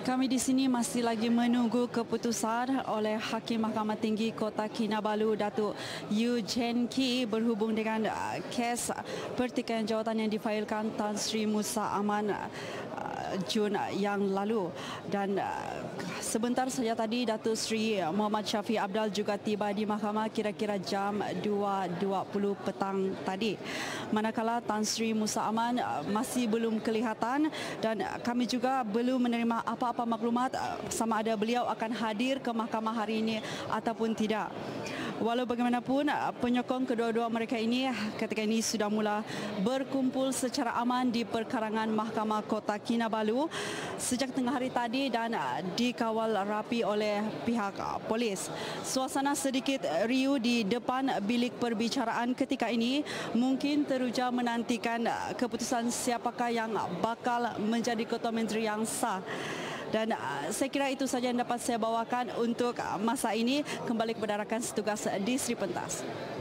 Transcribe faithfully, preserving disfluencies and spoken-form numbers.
Kami di sini masih lagi menunggu keputusan oleh Hakim Mahkamah Tinggi Kota Kinabalu Datuk Yu Jen Ki berhubung dengan uh, kes pertikaian jawatan yang difailkan Tan Sri Musa Aman uh, Jun yang lalu. Dan uh, sebentar saja tadi Datuk Sri Muhammad Syafiq Abdal juga tiba di mahkamah kira-kira jam dua dua puluh petang tadi. Manakala Tan Sri Musa Aman uh, masih belum kelihatan dan uh, kami juga belum menerima apa-apa maklumat sama ada beliau akan hadir ke mahkamah hari ini ataupun tidak. Walau bagaimanapun, penyokong kedua-dua mereka ini ketika ini sudah mula berkumpul secara aman di perkarangan Mahkamah Kota Kinabalu sejak tengah hari tadi dan dikawal rapi oleh pihak polis. Suasana sedikit riuh di depan bilik perbicaraan ketika ini, mungkin teruja menantikan keputusan siapakah yang bakal menjadi Ketua Menteri yang sah. Dan uh, saya kira itu saja yang dapat saya bawakan untuk uh, masa ini. Kembali kepada rakan setugas di Sri Pentas.